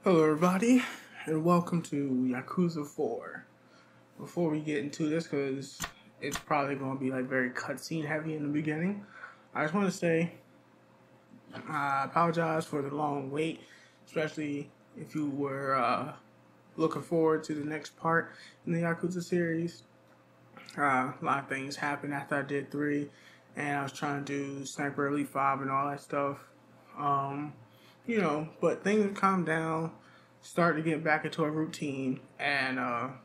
Hello everybody, and welcome to Yakuza 4. Before we get into this, because it's probably going to be like very cutscene heavy in the beginning, I just want to say I apologize for the long wait, especially if you were looking forward to the next part in the Yakuza series. A lot of things happened after I did 3, and I was trying to do Sniper Elite 5 and all that stuff. But things have calmed down, started to get back into a routine, and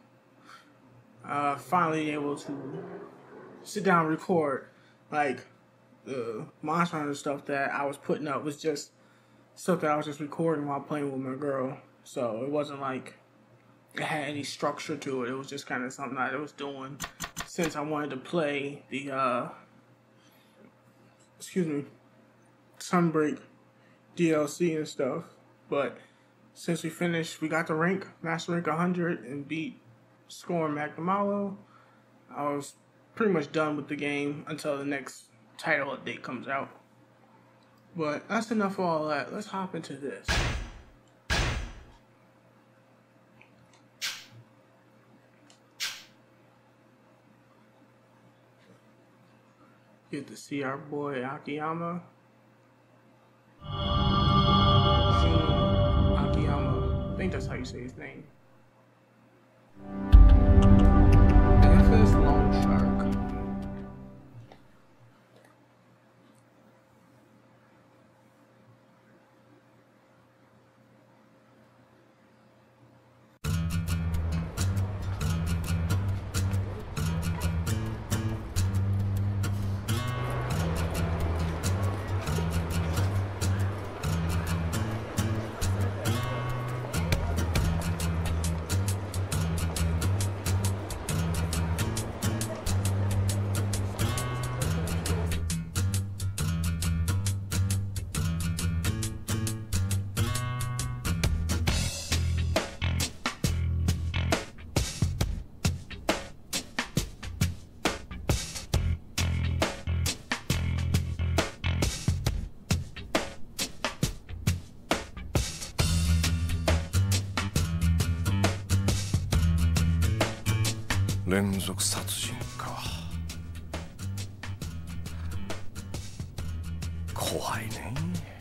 finally able to sit down and record. Like, the Monster Hunter stuff that I was putting up was just stuff that I was just recording while playing with my girl. So it wasn't like it had any structure to it. It was just kind of something that I was doing since I wanted to play the, Sunbreak DLC and stuff. But since we got the rank, Master Rank 100, and beat Score and Magdamalo, I was pretty much done with the game until the next title update comes out. But that's enough of all that. Let's hop into this. Get to see our boy Akiyama. Akiyama. I think that's how you say his name. Memphis Long Shark. 連続殺人か。怖いね。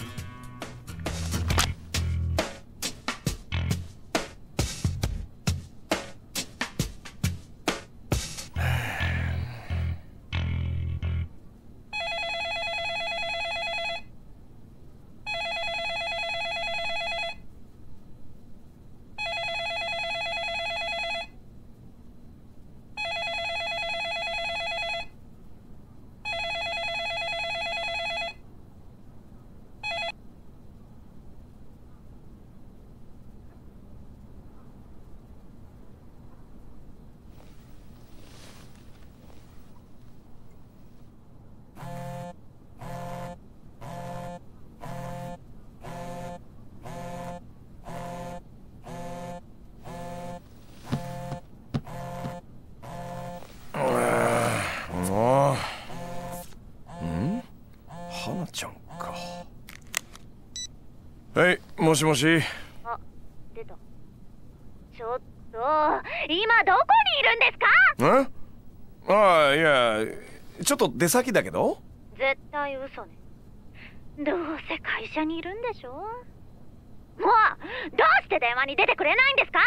花ちゃんか。はい、もしもし。 あ、出た。ちょっと、今どこにいるんですか？ ああ、いや、ちょっと出先だけど。 絶対嘘ね。どうせ会社にいるんでしょ。もう、どうして電話に出てくれないんですか？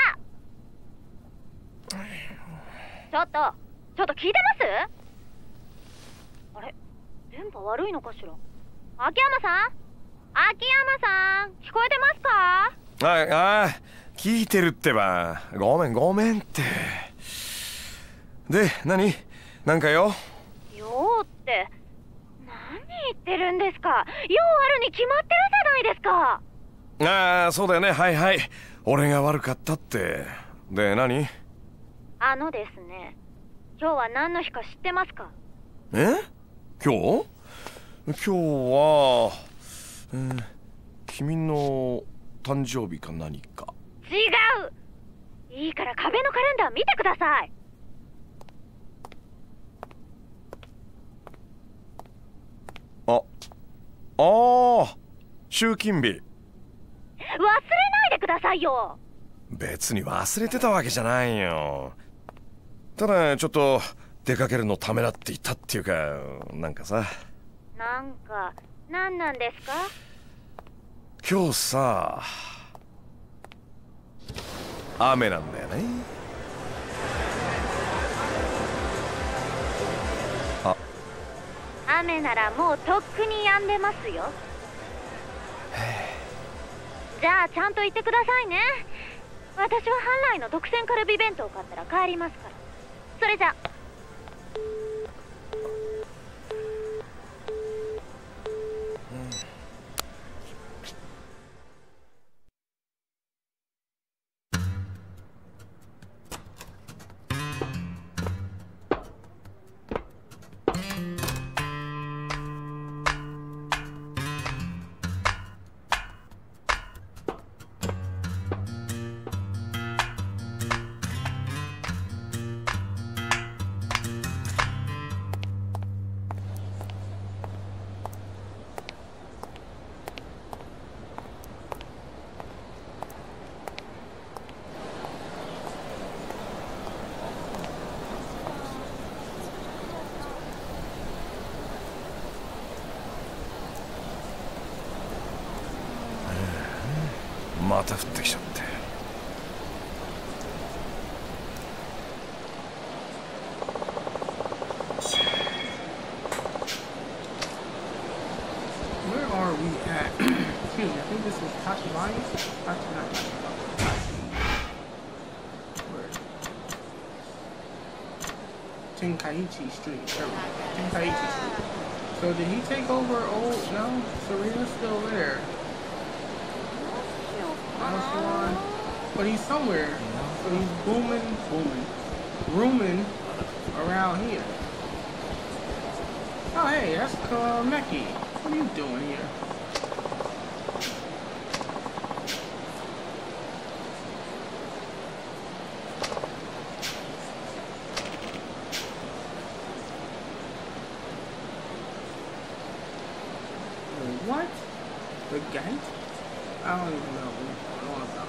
ちょっと聞いてます？あれ、電波悪いのかしら。秋山さん、聞こえてますか？ ああ、聞いてるってば。ごめんって。で、なんかよ。 用って、何言ってるんですか？用あるに決まってるじゃないですか。 ああ、そうだよね。はい。俺が悪かったって。で、何？ ですね、今日は何の日か知ってますか？ 今日は、君の誕生日か何か。 違う。いいから壁のカレンダー見てください。 ああ、集金日。 ないでくださいよ。 別に忘れてたわけじゃないよ。ただちょっと出かけるのためらっていたっていうか、なんかさ。 なんなんですか？ 今日さ、雨なんだよね。 雨ならもうとっくに止んでますよ。じゃあちゃんと言ってくださいね。私は半来の特選カルビ弁当を買ったら帰りますから。それじゃ。 また降ってきちゃって。 Where are we at? Excuse me, I think this is Tachibana. Where? Tenkaichi Street. Tenkaichi Street. So did he take over old? No, Serena's still there. But he's somewhere. So he's rooming around here. Oh hey, that's Meki. What are you doing here? What? The gate? I don't even know what's going on about.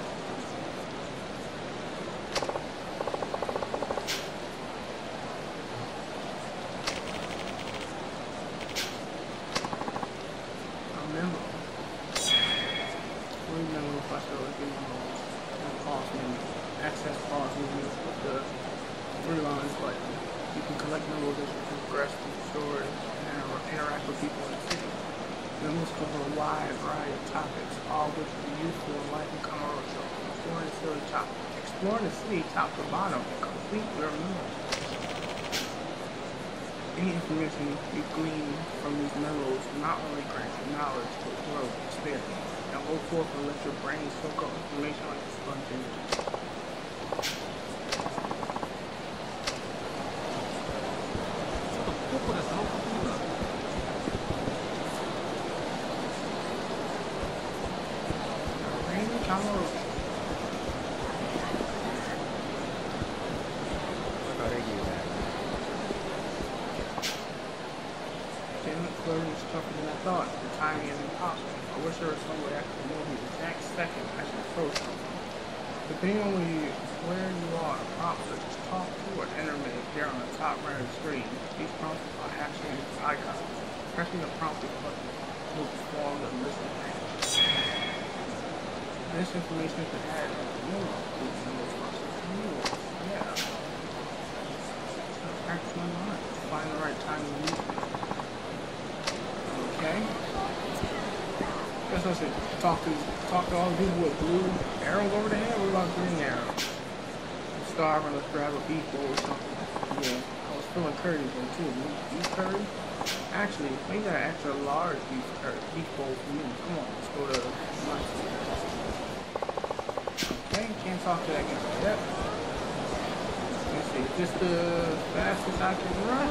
Access pause movements with the 3 lines button. You can collect memos as you progress through the story and interact with people in the city. Memos cover a wide variety of topics, all of which will be useful in life and camaraderie. Exploring the city top to bottom and complete your memos. Any information you glean from these memos not only grants you knowledge but growth experience. Now go forth and let your brain soak up information like a sponge energy. Flirting is tougher than I thought. The timing is impossible. I wish there was some way I could know the exact second I should approach something. Depending on where you are, prompts such as talk to or enter may appear on the top right of the screen. These prompts are actually icons. Pressing the prompted button will perform the listen command. This information could add a memo to the responses. Yeah. So practice my mind. Find the right time to use it. Okay. Guess I should talk to all the people with blue arrows over their head. What about green arrows? I'm starving. Let's grab a beef bowl or something. Yeah, I was feeling curry though too. Beef curry? Actually, make that an extra large beef bowl for me. Come on, let's go to lunch. Okay, can't talk to that guy yet. Let's see, is this the fastest I can run?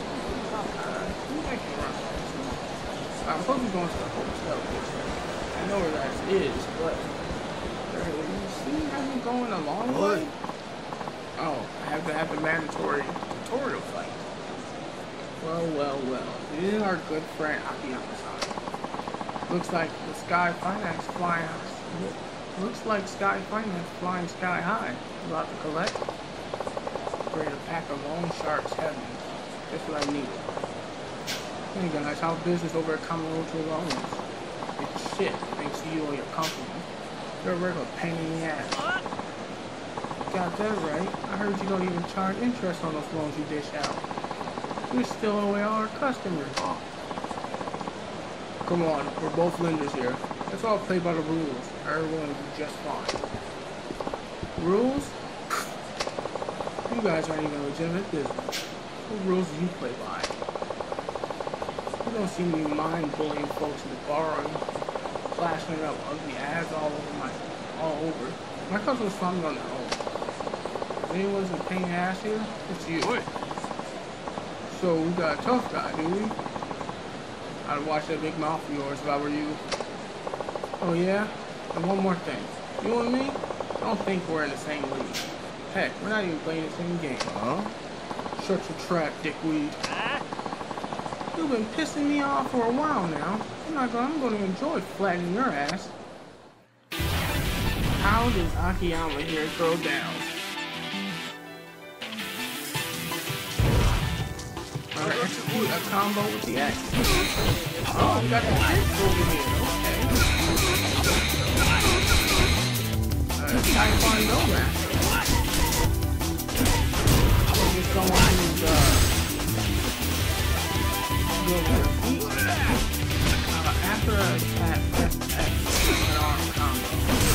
I can run. I'm supposed to be going to the hotel, which I know where that is, but you see how I'm going a long way? Oh, I have to have the mandatory tutorial fight. Well. This is our good friend Akiyama-san. Looks like the Sky Finance Flying Looks like Sky Finance flying sky high. About to collect. Create a pack of loan sharks heaven. That's what I need. Hey guys, how's business over at Common Road Loans? It's shit, thanks to you or your company. You're a regular pain in the ass. Got that right. I heard you don't even charge interest on those loans you dish out. We're still away all our customers. Oh. Come on, we're both lenders here. Let's all play by the rules. Everyone will be just fine. Rules? You guys aren't even a legitimate business. What rules do you play by? You don't seem to be mind bullying folks into borrowing, flashing up ugly ads all over. My customers found me on their own. If anyone's in pain ass here, it's you. So we got a tough guy, do we? I'd watch that big mouth of yours if I were you. Oh yeah? And one more thing. You and me? I don't think we're in the same league. Heck, we're not even playing the same game. Huh? Shut your trap, dickweed. You've been pissing me off for a while now. I'm going to enjoy flattening your ass. How does Akiyama here throw down? Alright, execute a combo with the X. Oh, we got the X over here. Okay. Taekwondo no master. Just someone who's good with their feet. After a attack, press X, an arm combo.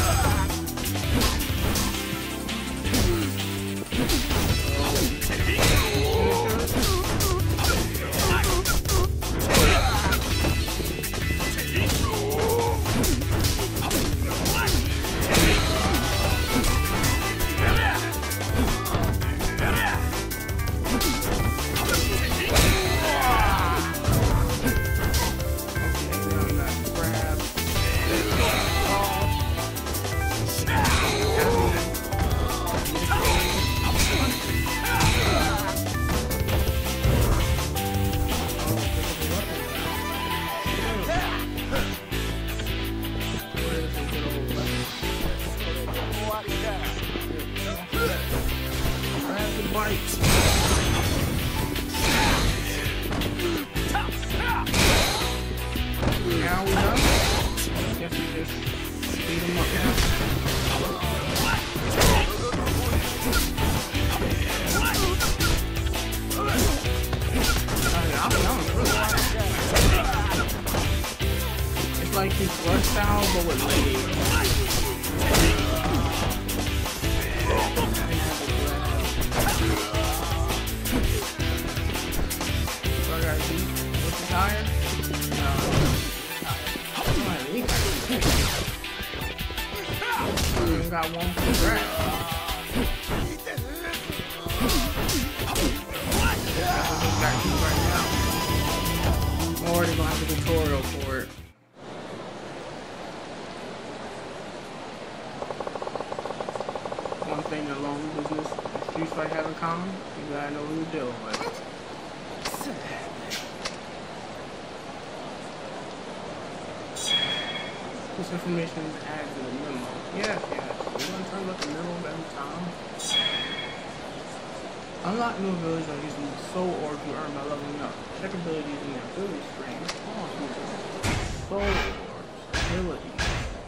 Like his blood style, but with ladies. So I got these. What's his higher? No. We even got one for the grass. Got two right now. I'm already gonna have a tutorial for it. One thing in the loan business that streets like have in common, you gotta know who you're dealing with. This information is added to the memo. Yes. We're gonna talk about the memo every time. Unlock new abilities by using the soul orb you earn by leveling up. Check abilities in the ability screen. Soul orbs. Abilities.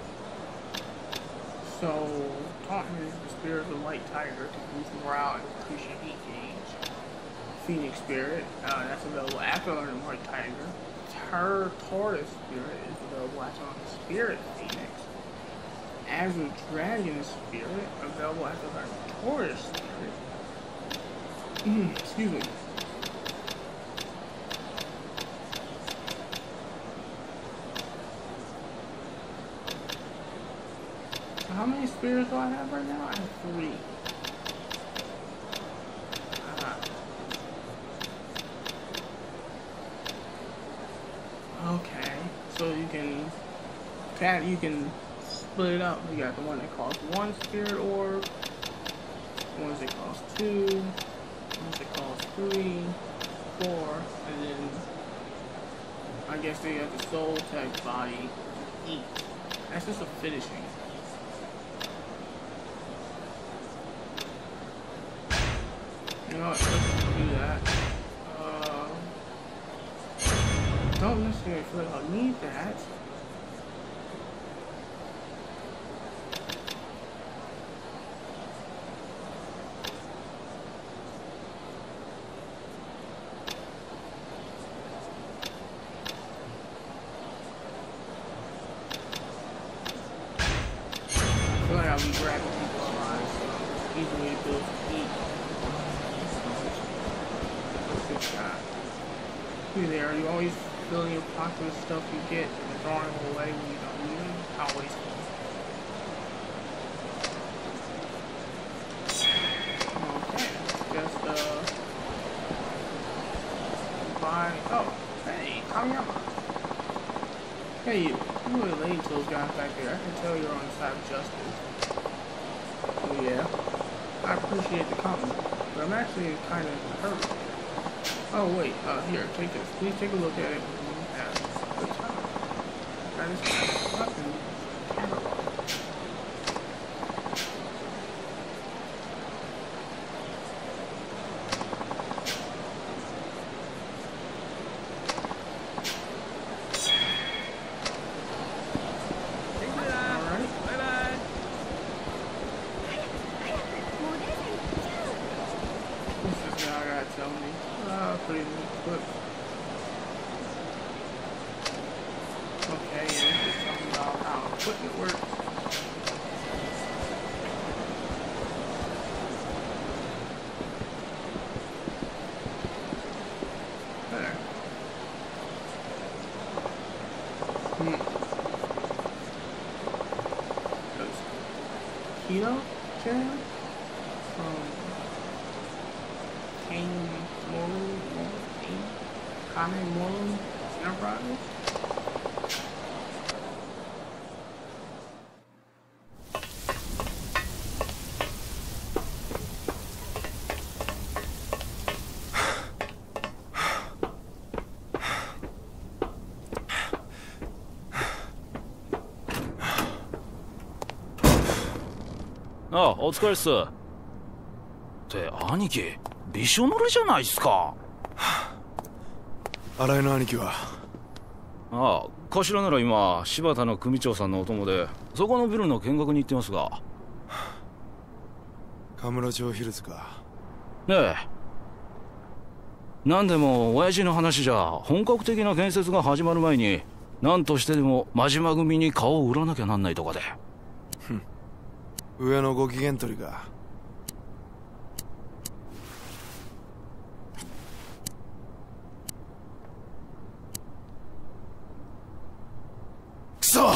So, Taunton is the spirit of the white tiger to boost morale and increase your heat gauge. Phoenix spirit, that's available after learning white tiger. Tortoise spirit is available after learning spirit phoenix. Azure dragon spirit available after learning tortoise spirit. Excuse me. How many spirits do I have right now? I have 3. Okay, so you can split it up. You got the one that costs 1 spirit orb, ones that cost 2, ones that cost 3, 4, and then I guess they got the soul tech body each. That's just a finishing. You know what? Let's do that. Don't necessarily feel like I'll need that. I feel like I'll be grabbing people online, so easily to eat. What's this guy? You there? You always filling your pocket with stuff you get and throwing them away when you don't need them? How wasteful. Okay, just buy. Oh, hey, Kamiyama. Hey, you really late to those guys back there. I can tell you're on the side of justice. Oh yeah, I appreciate the compliment, but I'm actually kind of hurt. Oh wait, here, take this. Please take a look at it. Good time. That is fucking terrible. Pretty good. Okay, yeah, this is talking about how equipment works. There. Keto Jam from Kane Moru Enterprises. ああ、お疲れっす。って兄貴、びしょ濡れじゃないっすか。 新井の兄貴は？ ああ、頭なら今柴田の組長さんのお供でそこのビルの見学に行ってますが。 カムロ町ヒルズか。 ねえ、なんでも親父の話じゃ本格的な建設が始まる前に何としてでも真島組に顔を売らなきゃなんないとかで。 上のご機嫌取りか。くそ！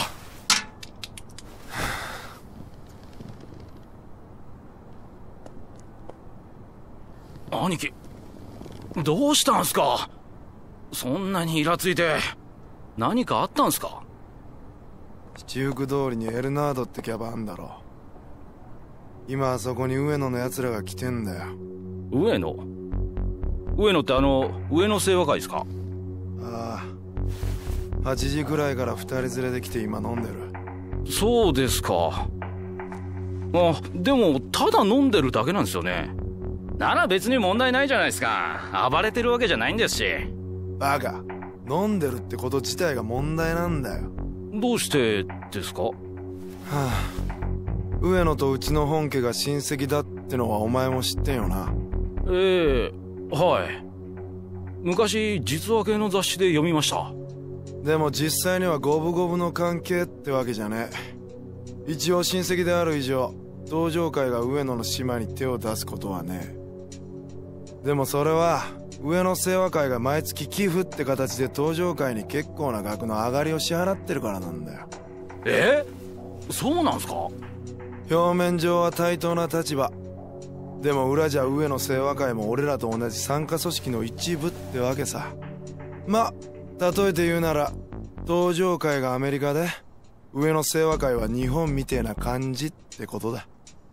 兄貴、どうしたんすか？そんなにイラついて。何かあったんすか？ 七福通りにエルナードってキャバあんだろ。今あそこに上野の奴らが来てんだよ。 上野？上野って上野清和会ですか？ ああ、8時くらいから2人連れで来て今飲んでる。 そうですか。あ、でもただ飲んでるだけなんですよね。なら別に問題ないじゃないですか。暴れてるわけじゃないんですし。 バカ、飲んでるってこと自体が問題なんだよ。 どうしてですか？はあ、上野とうちの本家が親戚だってのはお前も知ってんよな。 はい。昔実話系の雑誌で読みました。 でも実際には五分五分の関係ってわけじゃねえ。一応親戚である以上東上会が上野の島に手を出すことはねえ。でもそれは上野清和会が毎月寄付って形で東上会に結構な額の上がりを支払ってるからなんだよ。 そうなんすか？ 表面上は対等な立場でも裏じゃ上野清和会も俺らと同じ傘下組織の一部ってわけさ。ま、例えて言うなら東上会がアメリカで上野清和会は日本みてえな感じってことだ。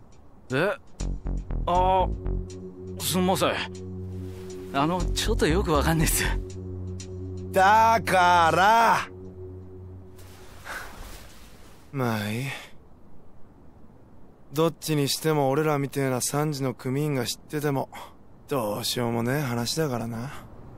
すんません。ちょっとよくわかんないっす。 だからまあいい。どっちにしても俺らみてえな3時の組員が知っててもどうしようもねえ話だからな。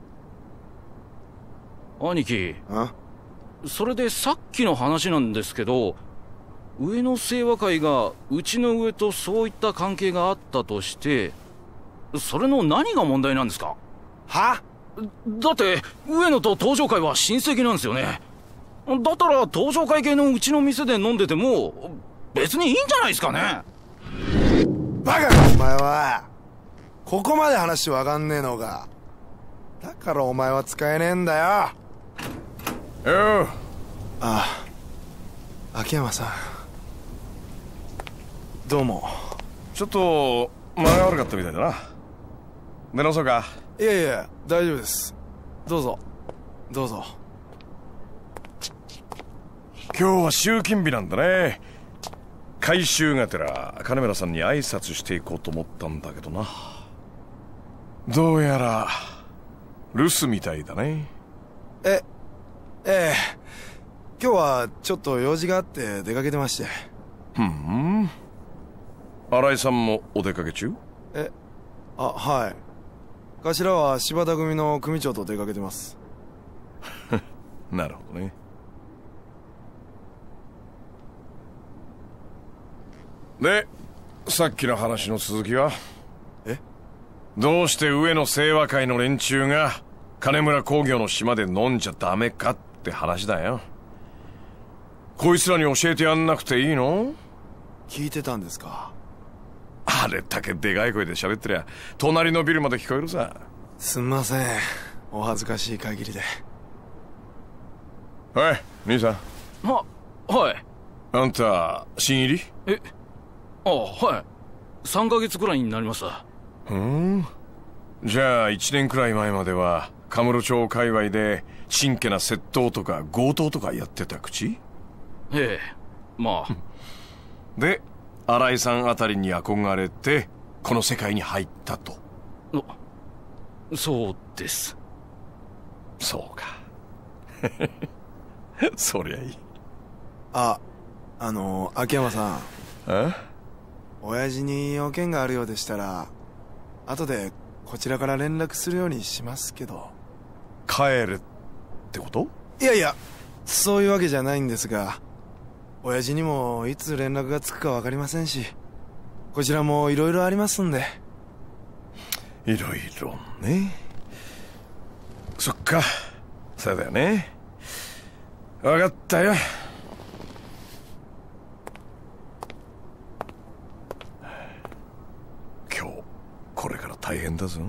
兄貴、 あ？ それでさっきの話なんですけど、上の清和会がうちの上とそういった関係があったとして、それの何が問題なんですか？ は？ だって上野と東上会は親戚なんですよね。だったら東上会系のうちの店で飲んでても別にいいんじゃないですかね。 バカかお前は。ここまで話わかんねえのか。だからお前は使えねえんだよ。 よう。 ああ、秋山さん、どうも。 ちょっと間が悪かったみたいだな。出直そうか。 いやいや、大丈夫です。どうぞどうぞ。 今日は集金日なんだね。回収がてら金村さんに挨拶していこうと思ったんだけどな。どうやら留守みたいだね。 ええ、今日はちょっと用事があって出かけてまして。 新井さんもお出かけ中？ あ、はい。頭は柴田組の組長と出かけてます。 なるほどね。で、さっきの話の続きは？どうして上野清和会の連中が金村工業の島で飲んじゃダメかって話だよ。こいつらに教えてやんなくていいの？ 聞いてたんですか？ あれだけでかい声で喋ってりゃ隣のビルまで聞こえるさ。 すんません、お恥ずかしい限りで。 はい、兄さん。 はい。 あんた新入り？ はい。3ヶ月くらいになります。 じゃあ1年くらい前まではカムロ町界隈で真剣な窃盗とか強盗とかやってた口？ ええ、まあ。 で、新井さんあたりに憧れてこの世界に入ったと。 そうです。 そうか。そりゃいい。 秋山さん。 え？ 親父に用件があるようでしたら後でこちらから連絡するようにしますけど。 帰るってこと？ いやいや、そういうわけじゃないんですが、親父にもいつ連絡がつくか分かりませんし、こちらもいろいろありますんで。 いろいろね。そっか、そうだよね。分かったよ。今日これから大変だぞ。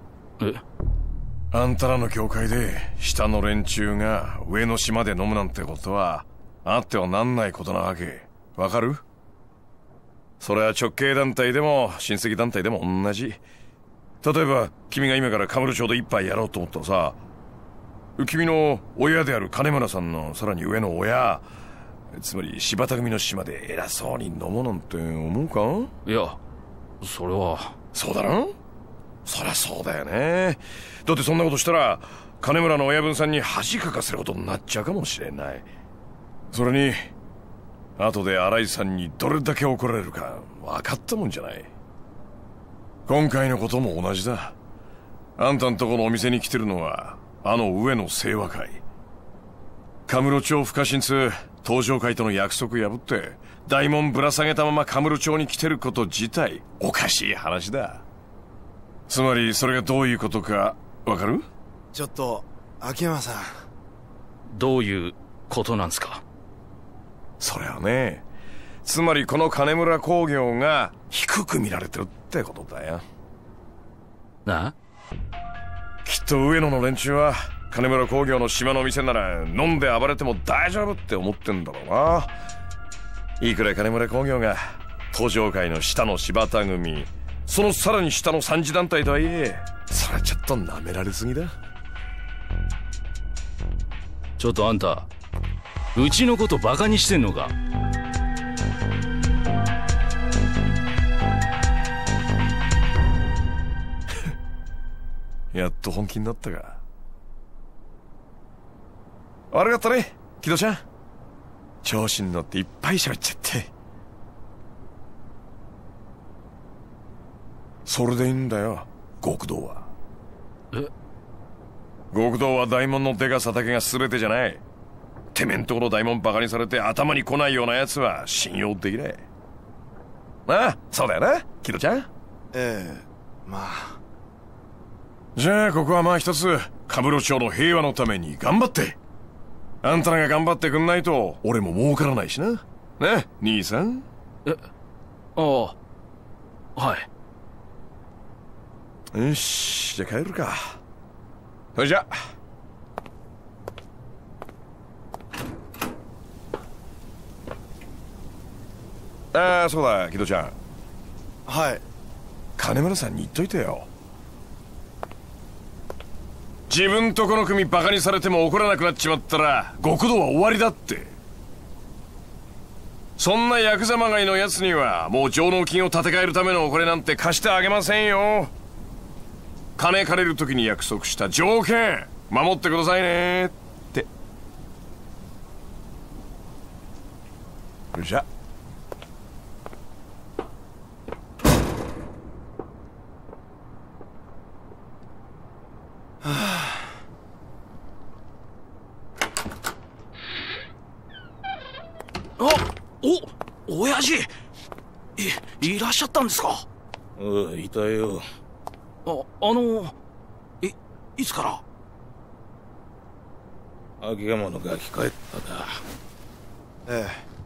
あんたらの教会で下の連中が上の島で飲むなんてことはあってはなんないことなわけ。わかる？それは直系団体でも親戚団体でも同じ。例えば君が今からカムロ町で一杯やろうと思ったらさ、君の親である金村さんのさらに上の親、つまり柴田組の島で偉そうに飲もうなんて思うか？ いや、それは。 そうだろ？そりゃそうだよね。だってそんなことしたら金村の親分さんに恥かかせることになっちゃうかもしれない。それに後で新井さんにどれだけ怒られるか分かったもんじゃない。今回のことも同じだ。あんたんとこのお店に来てるのはあの上野清和会。カムロ町不可侵通東上会との約束破って大門ぶら下げたままカムロ町に来てること自体おかしい話だ。つまりそれがどういうことかわかる？ ちょっと秋山さん。 どういうことなんですか？ それはね、つまりこの金村工業が低く見られてるってことだよ。 な？ きっと上野の連中は金村工業の島の店なら飲んで暴れても大丈夫って思ってんだろうな。いくら金村工業が東上会の下の柴田組、そのさらに下の三次団体とはいえ、それはちょっと舐められすぎだ。 ちょっとあんた、うちのことバカにしてんのか？ やっと本気になったか。悪かったね、木戸ちゃん。調子に乗っていっぱい喋っちゃって。それでいいんだよ。 極道は。 え？ 極道は大門のでかさだけが全てじゃない。てめんところ大門バカにされて頭に来ないような奴は信用できない。ああ、そうだよな、キドちゃん。 ええ、まあ。 じゃあここはまあ一つ、カムロ町の平和のために頑張って。あんたらが頑張ってくんないと俺も儲からないしな。ね、兄さん。 ああ、はい。 よし、じゃあ帰るか。それじゃ。ああ、そうだ、キドちゃん。 はい。 金村さんに言っといてよ。自分とこの組バカにされても怒らなくなっちまったら極道は終わりだって。そんなヤクザまがいのやつにはもう上納金を立て替えるためのお金なんて貸してあげませんよ。金借りる時に約束した条件守ってくださいねって。よっしゃ。 親父、いらっしゃったんですか？ いたよ。 いつから？ 秋山のガキ帰ったか。 え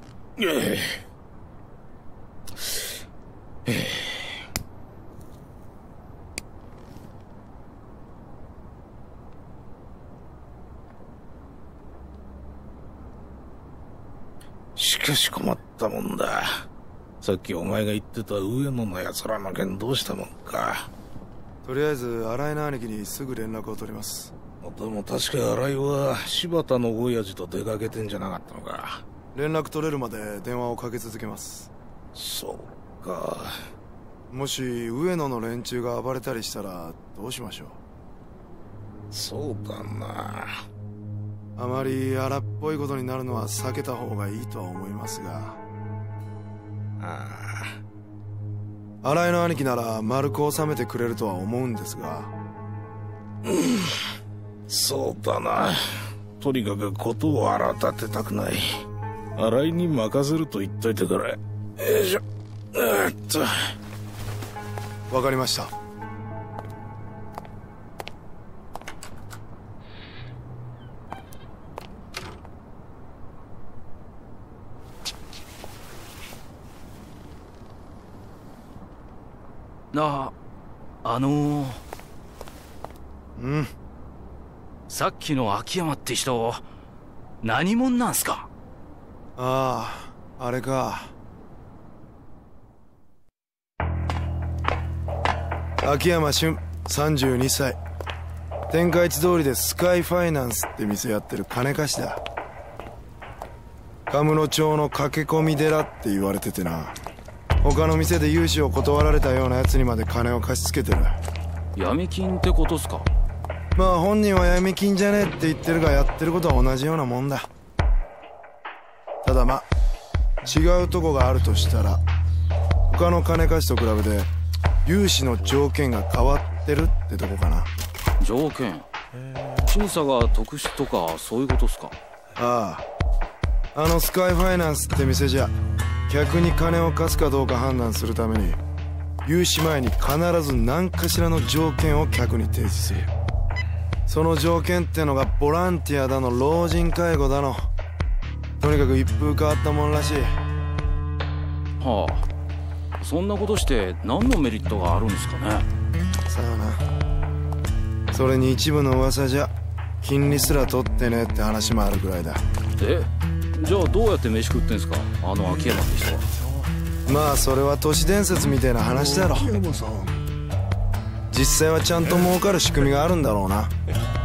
え。しかし困ったもんだ。さっきお前が言ってた上野の奴らの件どうしたもんか。 とりあえず新井の兄貴にすぐ連絡を取ります。 でも確か新井は柴田の親父と出かけてんじゃなかったのか。 連絡取れるまで電話をかけ続けます。 そうか。 もし上野の連中が暴れたりしたらどうしましょう。 そうだな。 あまり荒っぽいことになるのは避けた方がいいとは思いますが。新井の兄貴なら丸く収めてくれるとは思うんですが。 そうだな。とにかくことを荒立てたくない。新井に任せると言っといてくれ。よいしょ。 わかりました。 さっきの秋山って人、何者なんすか？ あれか。秋山俊、32歳。天下一通りでスカイファイナンスって店やってる金貸しだ。カムロ町の駆け込み寺って言われててな。他の店で融資を断られたようなやつにまで金を貸し付けてる。 闇金ってことっすか？ まあ本人は闇金じゃねえって言ってるが、やってることは同じようなもんだ。ただまあ違うとこがあるとしたら、他の金貸しと比べて融資の条件が変わってるってとこかな。 条件？審査が特殊とかそういうことっすか？ あのスカイファイナンスって店じゃ、客に金を貸すかどうか判断するために融資前に必ず何かしらの条件を客に提示する。その条件ってのがボランティアだの老人介護だの、とにかく一風変わったもんらしい。 はあ、そんなことして何のメリットがあるんですかね？ さあな。それに一部の噂じゃ金利すら取ってねえって話もあるくらいだ。 じゃあどうやって飯食ってんすか、あの秋山って人は？ まあそれは都市伝説みたいな話だろ。実際はちゃんと儲かる仕組みがあるんだろうな。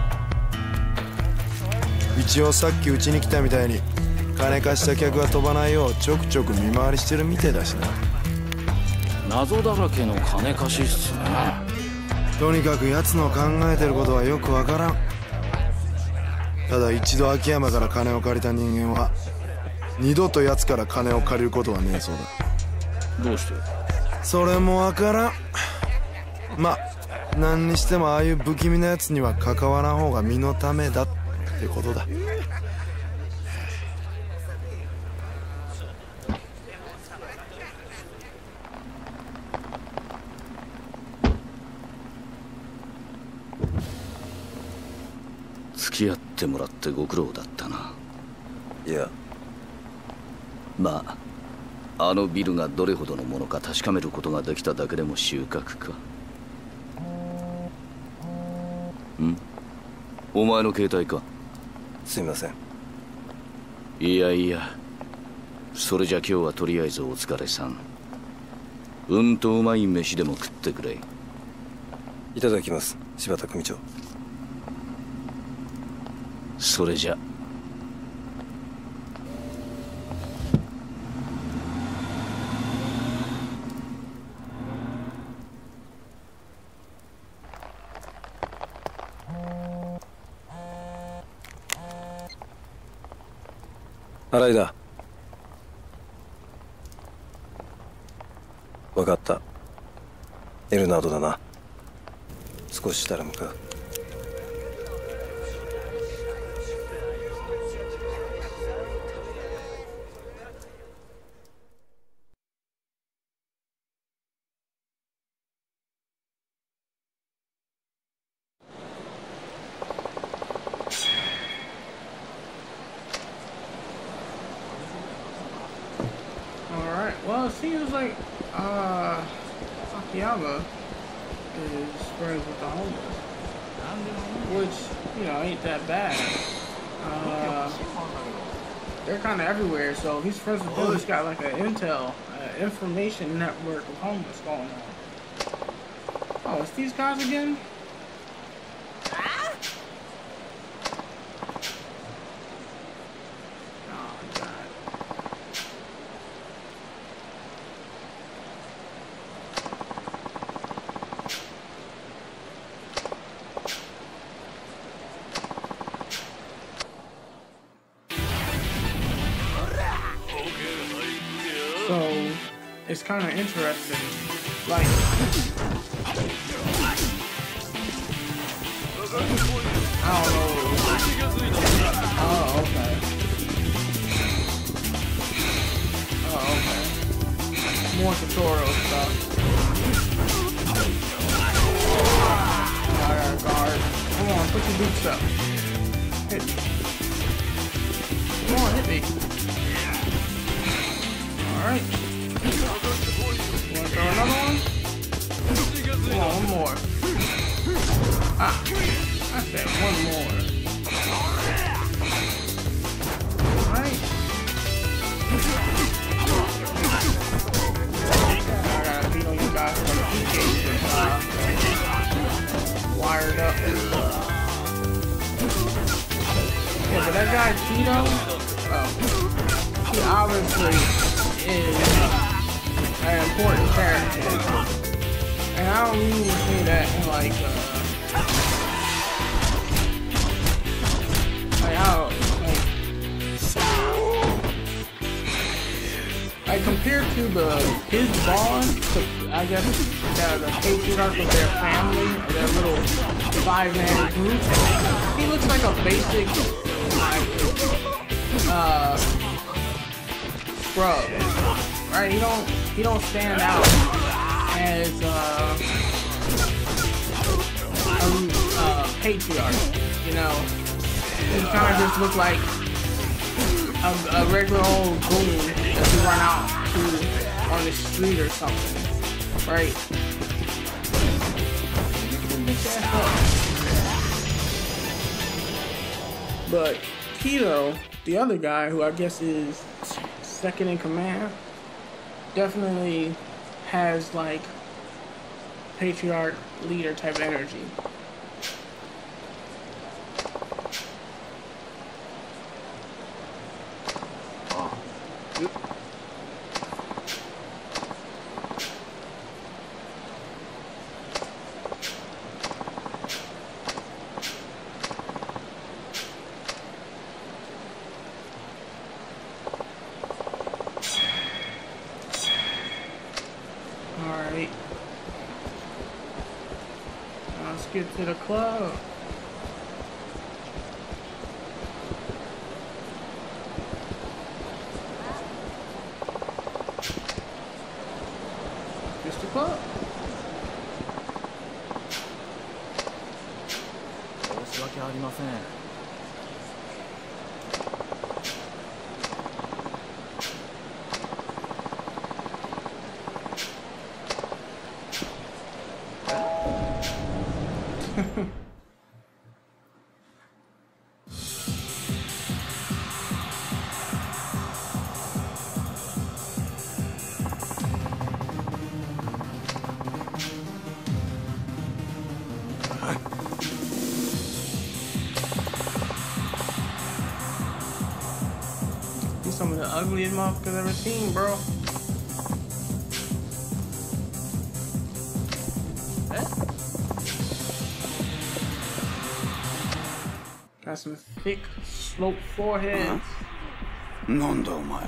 一応さっきうちに来たみたいに金貸した客が飛ばないようちょくちょく見回りしてるみてえだしな。 謎だらけの金貸しっすね。 とにかく奴の考えてることはよくわからん。ただ一度秋山から金を借りた人間は二度と奴から金を借りることはねえそうだ。 どうして？ それもわからん。まあ何にしてもああいう不気味なやつには関わらん方が身のためだってことだ。 付き合ってもらってご苦労だったな。 いや、 まああのビルがどれほどのものか確かめることができただけでも収穫か。お前の携帯か。 すいません。 いやいや、それじゃ今日はとりあえずお疲れさん。うんとうまい飯でも食ってくれ。 いただきます、柴田組長。 それじゃ。 新井だ。分かった。エルナードだな。少ししたら向かう。 Alright, well, it seems like Akiyama is friends with the homeless, which, ain't that bad. They're kind of everywhere, so if he's friends with them, he's got like an information network of homeless going on. Oh, it's these guys again? So it's kind of interesting. Like, I don't know. Oh, okay. Oh, okay. More tutorial stuff. I got a guard. Come on, put your boots up. Hit me. Come on, hit me. Alright. You wanna throw another one? Come on, one more. Ah, I said one more. Alright. I gotta beat on you guys from the PK wired up. Yeah, but that guy Tito, he obviously is an important character, and I don't mean to say that in like compared to his bond, I guess the patriarch of their family, or their little 5-man group, he looks like a basic scrub, right? He don't stand out as a patriarch, He kind of just looks like a regular old goon that you run out to on the street or something, right? But Tito, the other guy, who I guess is second in command, definitely has like patriarch leader type energy. get to the club. Just the club. 申し訳ありません。 These some of the ugliest motherfuckers I've ever seen, bro. Got some thick, sloped foreheads. なんだお前。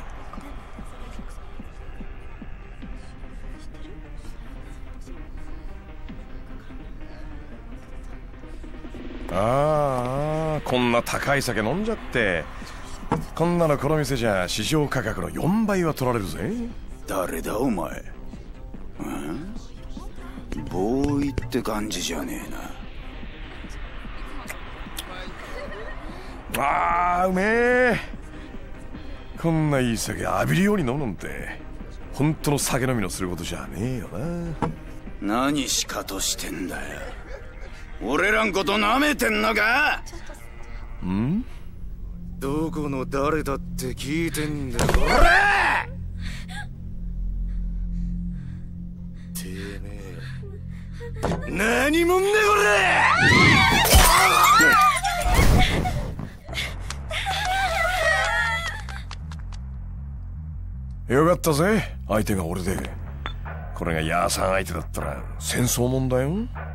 ああ、こんな高い酒飲んじゃって。こんなのこの店じゃ市場価格の4倍は取られるぜ。 誰だお前。ボーイって感じじゃねえな。 ああ、うめえ。こんないい酒浴びるように飲むなんて本当の酒飲みのすることじゃねえよな。何しかとしてんだよ。俺らんこと舐めてんのか？ ん？ どこの誰だって聞いてんだよ。これ！てめえ何もんねこれ。よかったぜ、相手が俺で。これがヤーさん相手だったら戦争もんだよ。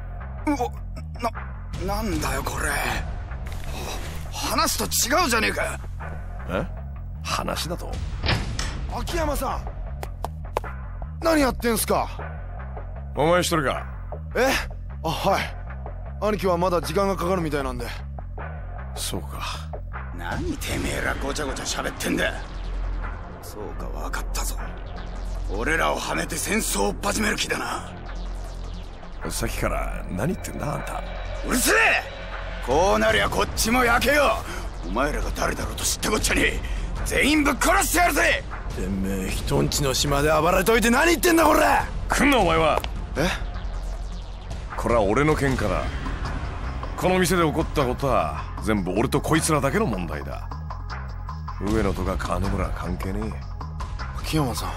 なんだよこれ。話と違うじゃねえか。 え？話だと？ 秋山さん、何やってんすか？ お前一人か？ え？あ、はい。兄貴はまだ時間がかかるみたいなんで。 そうか。 何てめえらごちゃごちゃ喋ってんだ。そうか、分かったぞ。俺らをはめて戦争を始める気だな。 さっきから何言ってんだあんた。 うるせえ！こうなりゃこっちも焼けよ。お前らが誰だろうと知ったこっちゃねえ。全員ぶっ殺してやるぜ。 てめえ人んちの島で暴れといて何言ってんだこれ。 来んなお前は。 え？ これは俺の喧嘩だ。この店で起こったことは全部俺とこいつらだけの問題だ。上野とか金村は関係ねえ。 秋山さん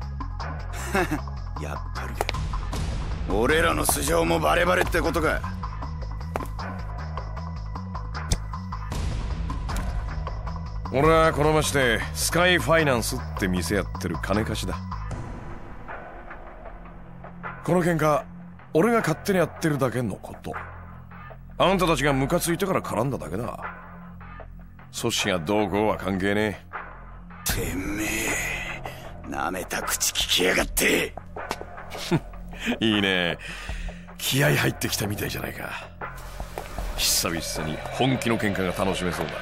やっぱりか。俺らの素性もバレバレってことか。 俺はこの町でスカイファイナンスって店やってる金貸しだ。この喧嘩俺が勝手にやってるだけのこと。あんたたちがムカついてから絡んだだけだ。組織がどうこうは関係ねえ。てめえなめた口聞きやがって。 いいね、気合入ってきたみたいじゃないか。久々に本気の喧嘩が楽しめそうだ。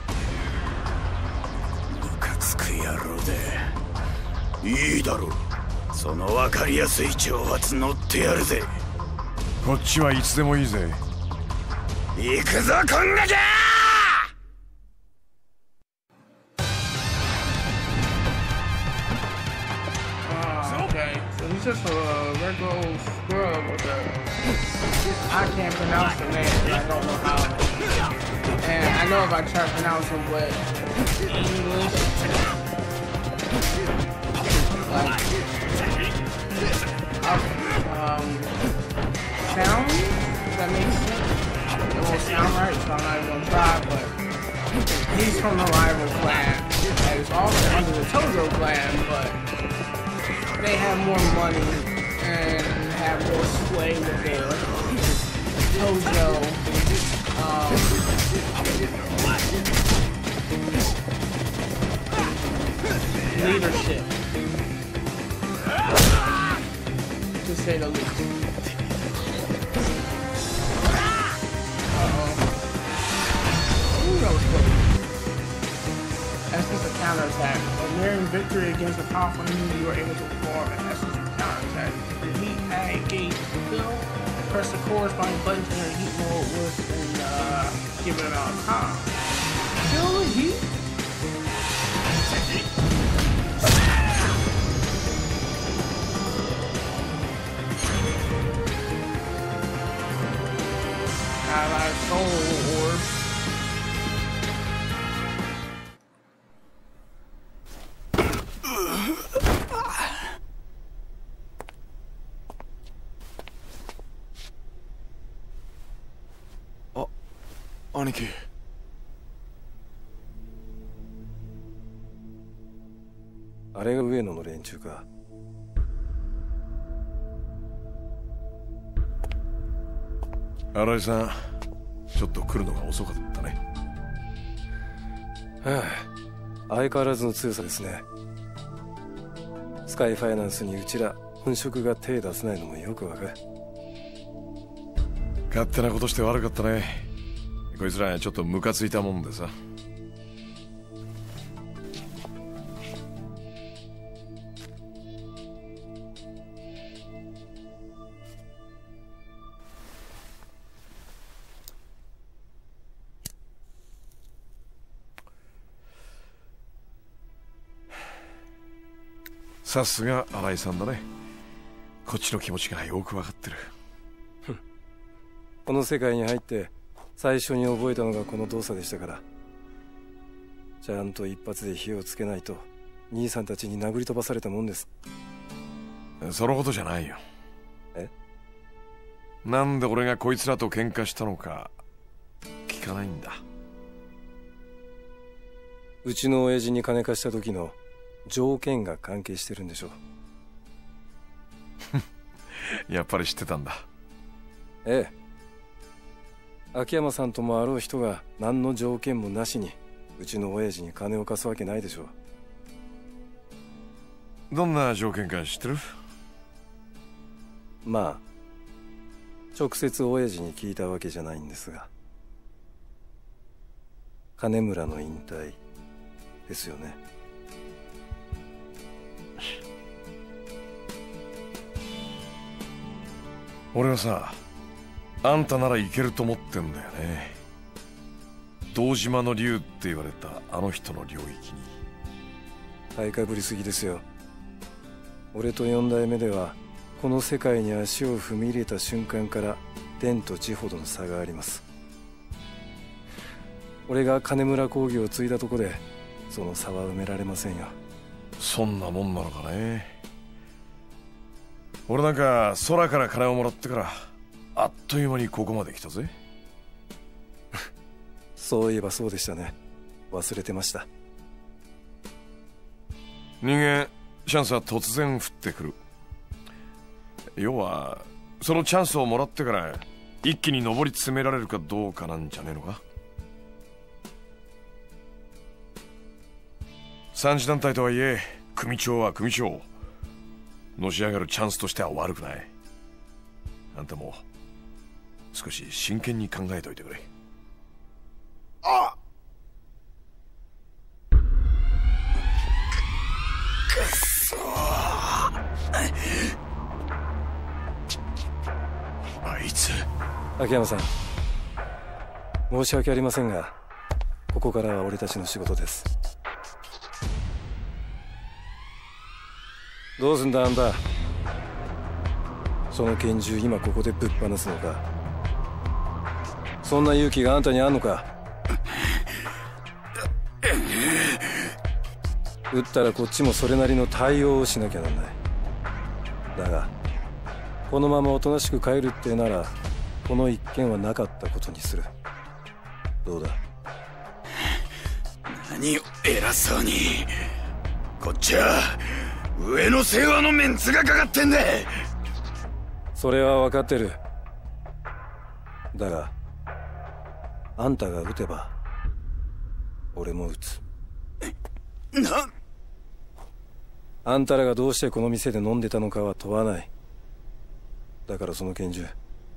ムカつく野郎でいいだろう。その分かりやすい挑発乗ってやるぜ。 こっちはいつでもいいぜ。 行くぞこんがきゃ。 Okay, so he's just a regular old scrub with a... I can't pronounce the name, I don't know how. And I know if I try to pronounce him, but English... Like... sound? Does that make sense? It won't sound right, so I'm not even gonna try, but... He's from the rival clan. And it's also under the Tojo clan, but... They have more money and have more sway with their Tojo leadership, to say the least. counterattack. When nearing victory against a powerful enemy, you are able to perform an essence counterattack. Defeat ag gauge skill. Press the corresponding button to enter heat mode with and give it an amount of time. Feel the heat? Allied soul orb. 兄貴。 あれが上野の連中か。 新井さん、ちょっと来るのが遅かったね。 はあ、相変わらずの強さですね。スカイファイナンスにうちら本職が手出せないのもよくわかる。 勝手なことして悪かったね。こいつらちょっとムカついたもんでさ。さすが新井さんだね。こっちの気持ちがよくわかってる。 この世界に入って最初に覚えたのがこの動作でしたから。ちゃんと一発で火をつけないと兄さんたちに殴り飛ばされたもんです。 そのことじゃないよ。 え？ なんで俺がこいつらと喧嘩したのか聞かないんだ。 うちの親父に金貸した時の条件が関係してるんでしょう。やっぱり知ってたんだ。 ええ。秋山さんともあろう人が何の条件もなしにうちの親父に金を貸すわけないでしょう。どんな条件か知ってる？ まあ直接親父に聞いたわけじゃないんですが、金村の引退ですよね。 俺はさ、あんたならいけると思ってんだよね。堂島の竜って言われたあの人の領域に。 買いかぶりすぎですよ。俺と四代目ではこの世界に足を踏み入れた瞬間から天と地ほどの差があります。俺が金村工業を継いだとこでその差は埋められませんよ。 そんなもんなのかね。俺なんか空から金をもらってからあっという間にここまで来たぜ。 そういえばそうでしたね。忘れてました。 人間チャンスは突然降ってくる。要はそのチャンスをもらってから一気に上り詰められるかどうかなんじゃねえのか。三次団体とはいえ組長は組長、のし上がるチャンスとしては悪くない。あんたも少し真剣に考えておいてくれ。 あっ、くっそあいつ。 秋山さん、申し訳ありませんがここからは俺たちの仕事です。どうすんだあんた。その拳銃今ここでぶっ放すのか。そんな勇気があんたにあんのか。撃ったらこっちもそれなりの対応をしなきゃなんない。だがこのままおとなしく帰るってならこの一件はなかったことにする。どうだ。 何を偉そうに。こっちは上の世話のメンツがかかってんだ。 それは分かってる。だがあんたが撃てば俺も撃つ。あんたらがどうしてこの店で飲んでたのかは問わない。だからその拳銃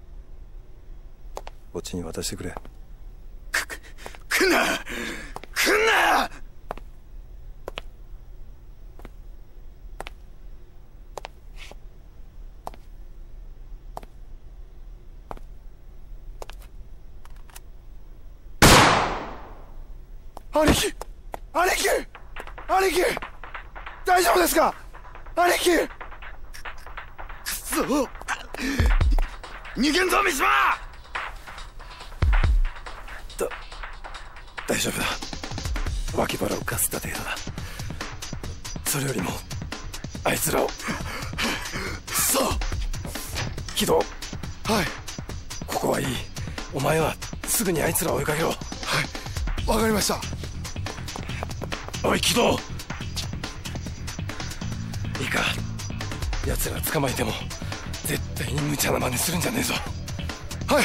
こっちに渡してくれ。 来んな来んな。 兄貴兄貴兄貴大丈夫ですか兄貴。くそ逃げんぞ三島。大丈夫だ。脇腹をかすった程度だ。それよりもあいつらを。さあ木戸。はい、ここはいい。お前はすぐにあいつらを追いかけろ。はい、わかりました。おい木戸、いいか、奴ら捕まえても絶対に無茶な真似するんじゃねえぞ。はい。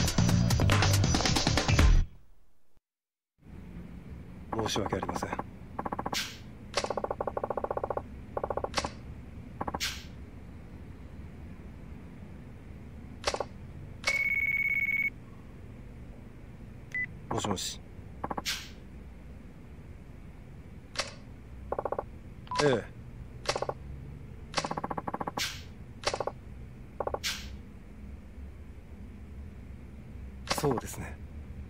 申し訳ありません。もしもし。ええ。そうですね。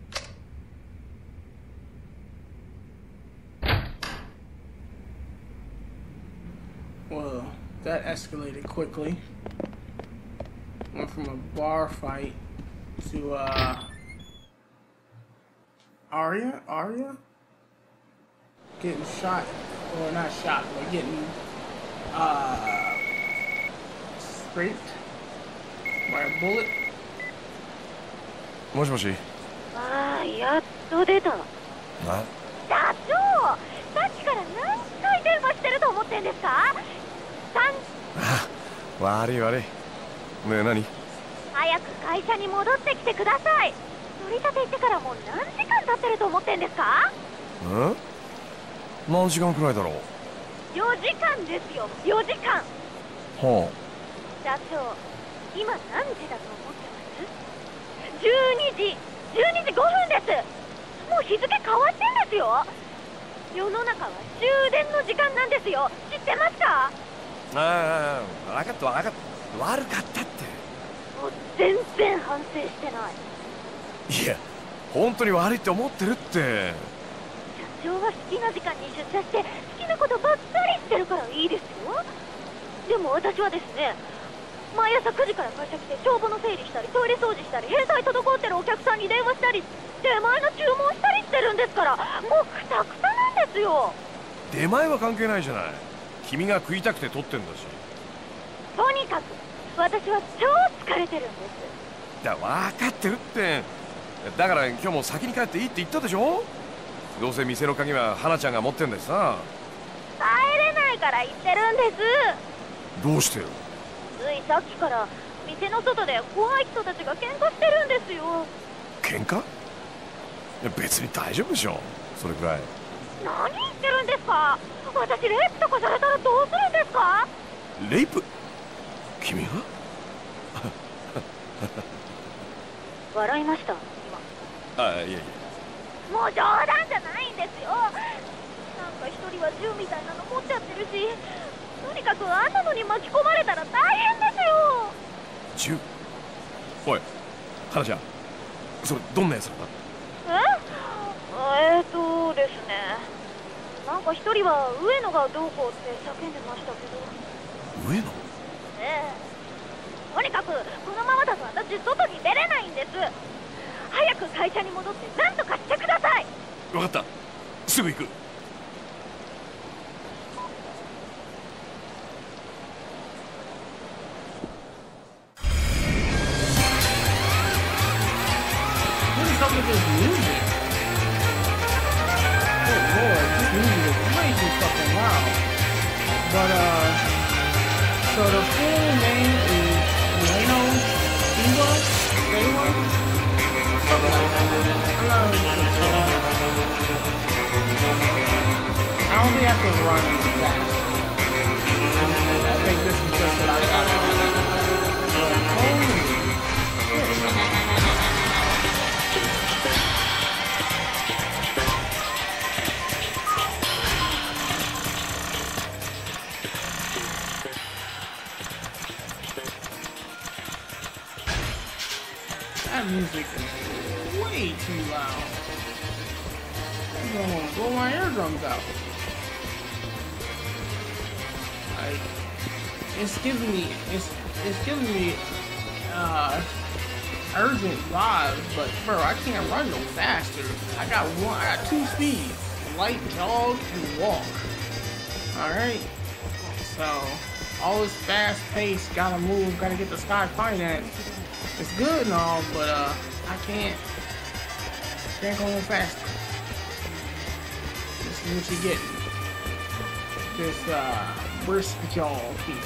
Well, that escalated quickly. Went from a bar fight to Arya getting shot, or not shot, but getting scraped by a bullet. もしもし。 ああ、やっと出た。 な。 社長、さっきから何回電話してると思ってんですか。 悪い悪い。ねえ何。 早く会社に戻ってきてください。取り立て行ってからもう何時間経ってると思ってんですか。 何時間くらいだろう。 4時間ですよ、4時間。 は社長、今何時だと思ってます？ 12時5分です。もう日付変わってんですよ。世の中は終電の時間なんですよ。知ってますか？ あ、分かった分かった。悪かったって。 もう全然反省してない。 いや、本当に悪いって思ってるって。 社長は好きな時間に出社して好きなことばっかりしてるからいいですよ。でも私はですね、毎朝9時から会社来て帳簿の整理したりトイレ掃除したり返済滞ってるお客さんに電話したり出前の注文したりしてるんですから、もうクタクタなんですよ。 出前は関係ないじゃない。君が食いたくて取ってんだし。 とにかく私は超疲れてるんです。 分かってるって。だから今日も先に帰っていいって言ったでしょ。どうせ店の鍵は花ちゃんが持ってんだしさ。 帰れないから言ってるんです。 どうしてよ。 ついさっきから店の外で怖い人たちが喧嘩してるんですよ。 喧嘩？いや別に大丈夫でしょ、それくらい。 何言ってるんですか。私レイプとかされたらどうするんですか。 レイプ？君が？ 笑いました今。 あ、いやいや、 もう冗談じゃないんですよ。なんか一人は銃みたいなの持っちゃってるし、とにかくあんなのに巻き込まれたら大変ですよ。 銃？おい、花ちゃん、それどんなやつなんだ？ ですね、なんか一人は上野がどうこうって叫んでましたけど。 上野？ ええ。とにかくこのままだと私外に出れないんです。早く会社に戻って何とかしてください。 分かった、すぐ行く。 But so the full name is Leno Eva. I don't think I can run fast. I think this is just what I got. Holy shit. That music is way too loud. don't want to blow my eardrums out. Like, it's giving me urgent vibes, but bro, I can't run no faster. I got 2 speeds: light, jog, and walk. All right. So all this fast pace, gotta move, gotta get the Sky Finance. It's good and all, but I can't go no faster. This is what you get. This brisk jog here.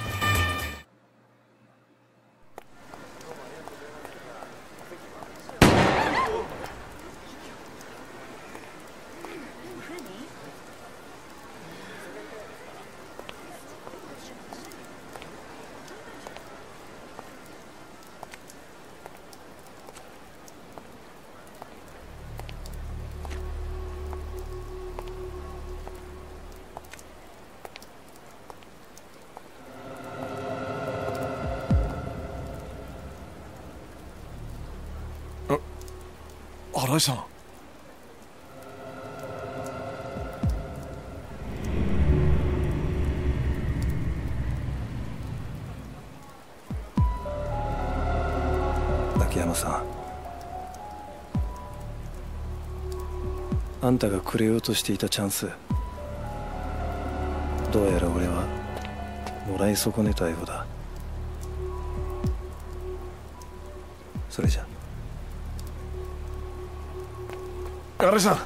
新井さん。 秋山さん、あんたがくれようとしていたチャンス、どうやら俺はもらい損ねたようだ。それじゃ。 新井さん。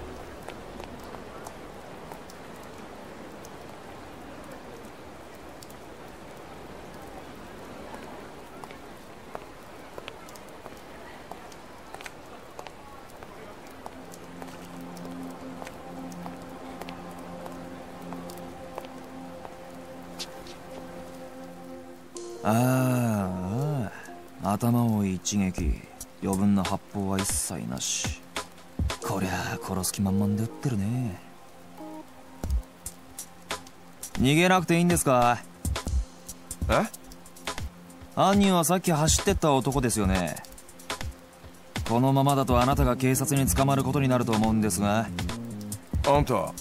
ああ、頭を一撃、余分な発砲は一切なし。こりゃあ殺す気満々で撃ってるね。逃げなくていいんですか？ え？ 犯人はさっき走ってった男ですよね。このままだとあなたが警察に捕まることになると思うんですが。 あんた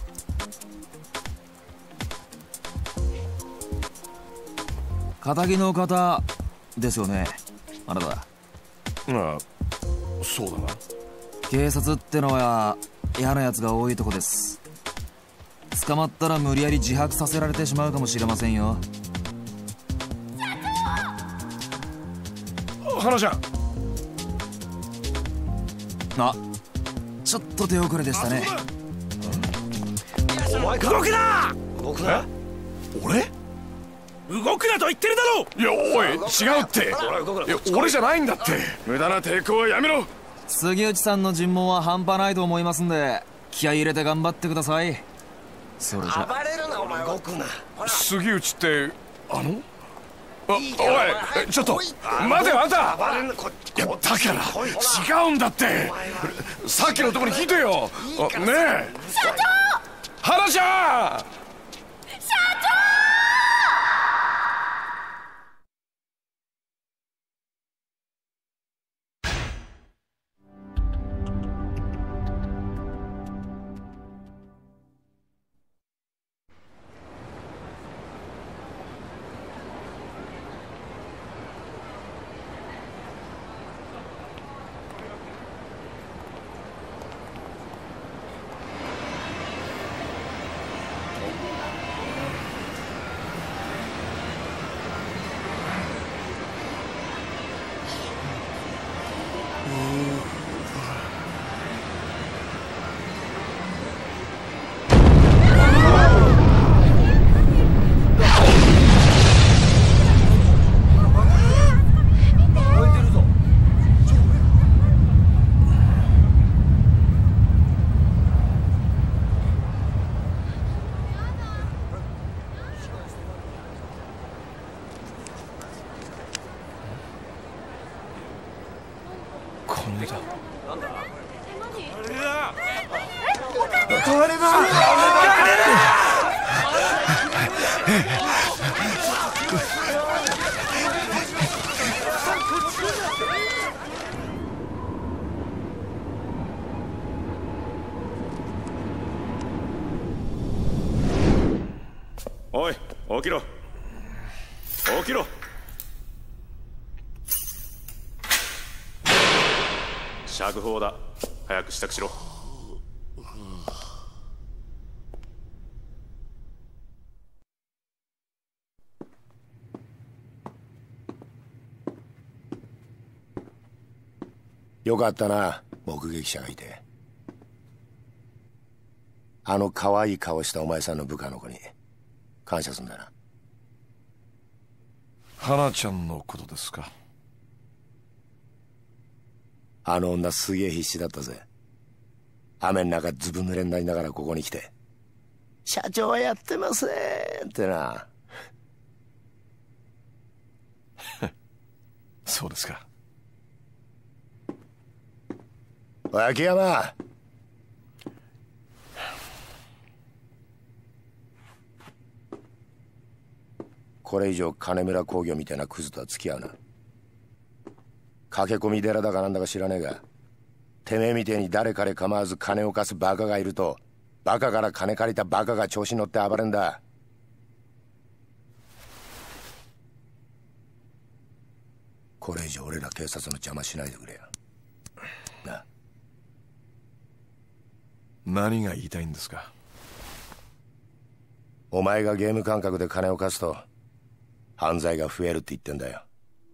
仇の方ですよね、あなた。 ああ、そうだな。 警察ってのは嫌なやつが多いとこです。捕まったら無理やり自白させられてしまうかもしれませんよ。 花ちゃん。 あ、ちょっと手遅れでしたね。 お前動くな！動くな！ 俺？ 動くなと言ってるだろ！ いや、おい、違うって。いや、俺じゃないんだって。無駄な抵抗はやめろ。 杉内さんの尋問は半端ないと思いますんで、気合い入れて頑張ってください。それじゃ。 暴れるな、お前。動くな。 杉内っておい、ちょっと待てよ、あんた。いや、だから違うんだって。さっきのとこに聞いてよ。ねえ、 社長！ 花ちゃん！ 社長！ 起きろ起きろ。釈放だ。早く支度しろ。 よかったな、目撃者がいて。あの可愛い顔したお前さんの部下の子に感謝すんだな。 花ちゃんのことですか。 あの女すげえ必死だったぜ。雨の中ずぶ濡れになりながらここに来て「社長はやってません」ってな。 そうですか。 秋山、これ以上金村工業みたいなクズとは付き合うな。駆け込み寺だかなんだか知らねえが、てめえみてえに誰彼構わず金を貸すバカがいると、バカから金借りたバカが調子に乗って暴れんだ。これ以上俺ら警察の邪魔しないでくれよな。 何が言いたいんですか。 お前がゲーム感覚で金を貸すと犯罪が増えるって言ってんだよ。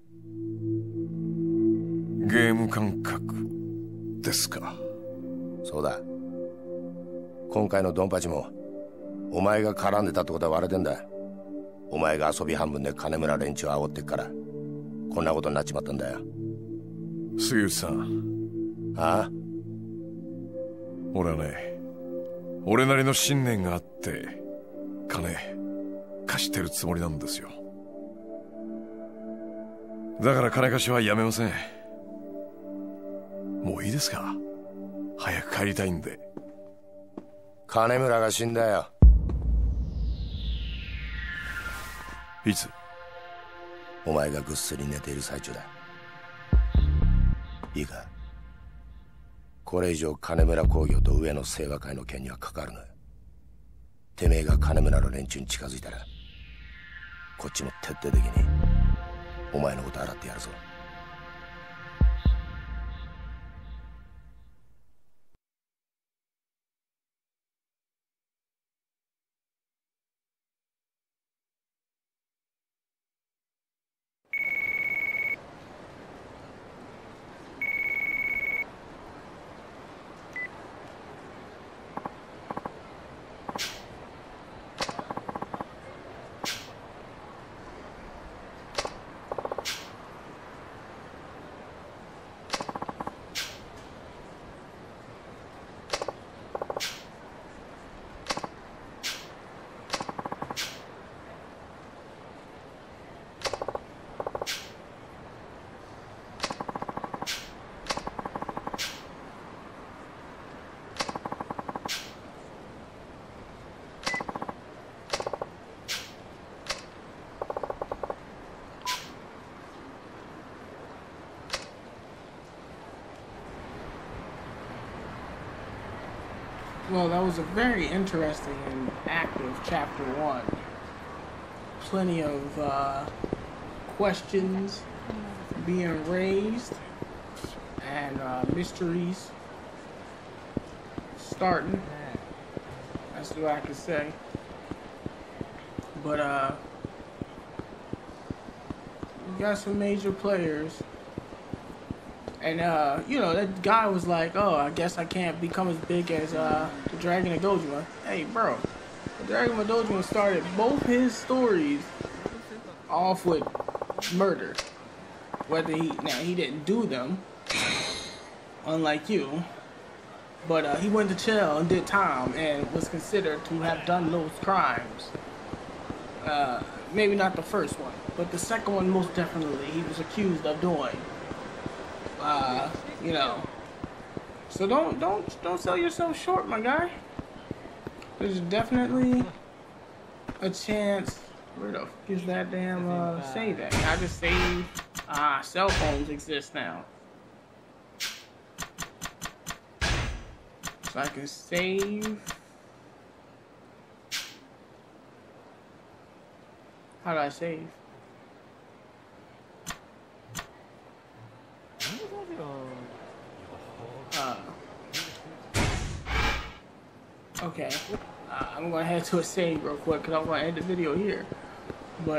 ゲーム感覚ですか。 そうだ。今回のドンパチもお前が絡んでたってことは割れてんだ。お前が遊び半分で金村連中を煽ってっからこんなことになっちまったんだよ。 杉内さん。 ああ、 俺はね、俺なりの信念があって金貸してるつもりなんですよ。だから金貸しはやめません。もういいですか。早く帰りたいんで。 金村が死んだよ。 いつ？ お前がぐっすり寝ている最中だ。いいか、これ以上金村工業と上野清和会の件には関わるな。てめえが金村の連中に近づいたらこっちも徹底的にお前のこと洗ってやるぞ。 Well, that was a very interesting and active chapter 1. Plenty of questions being raised and mysteries starting. That's what I can say. But we got some major players. And, you know, that guy was like, oh, I guess I can't become as big as the Dragon of Dojima. Hey, bro, the Dragon of Dojima started both his stories off with murder. Whether he didn't do them, unlike you, but he went to jail and did time and was considered to have done those crimes. Maybe not the first one, but the second one most definitely he was accused of doing. You know, so don't sell yourself short, my guy. There's definitely a chance. Where the fuck is that damn save at? I just saved. Cell phones exist now, so I can save. How do I save? Okay. I'm gonna head to a save real quick because I'm gonna end the video here. But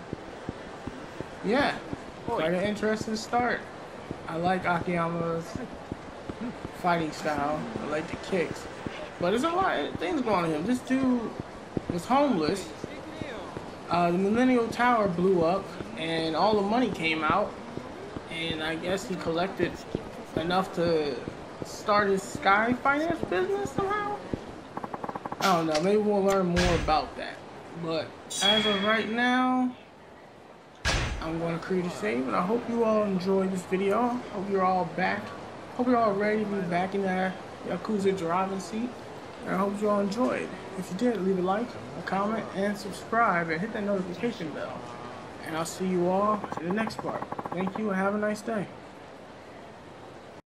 yeah, quite an interesting start. I like Akiyama's fighting style. I like the kicks, but there's a lot of things going on him. This dude was homeless. The Millennial Tower blew up, and all the money came out, and I guess he collected enough to start his Sky Finance business somehow. I don't know, maybe we'll learn more about that. But as of right now, I'm going to create a save, and I hope you all enjoyed this video. Hope you're all back. Hope you're all ready to be back in that Yakuza driving seat. And I hope you all enjoyed. If you did, leave a like, a comment, and subscribe, and hit that notification bell. And I'll see you all in the next part. Thank you, and have a nice day.